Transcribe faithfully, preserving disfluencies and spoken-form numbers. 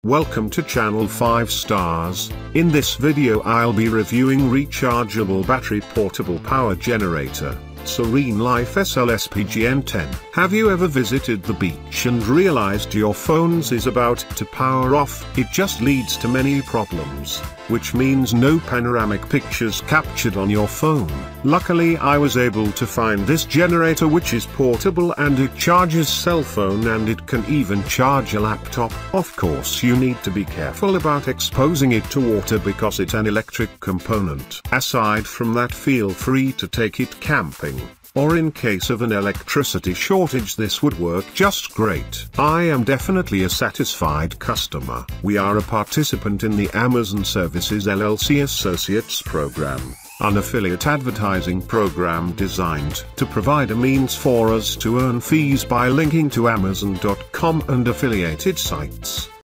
Welcome to channel five stars. In this video I'll be reviewing rechargeable battery portable power generator, Serene Life S L S P G N ten. Have you ever visited the beach and realized your phone is about to power off? It just leads to many problems, which means no panoramic pictures captured on your phone. Luckily I was able to find this generator which is portable and it charges cell phone and it can even charge a laptop. Of course you need to be careful about exposing it to water because it's an electric component. Aside from that, feel free to take it camping, or in case of an electricity shortage this would work just great. I am definitely a satisfied customer. We are a participant in the Amazon Services L L C Associates Program, an affiliate advertising program designed to provide a means for us to earn fees by linking to Amazon dot com and affiliated sites.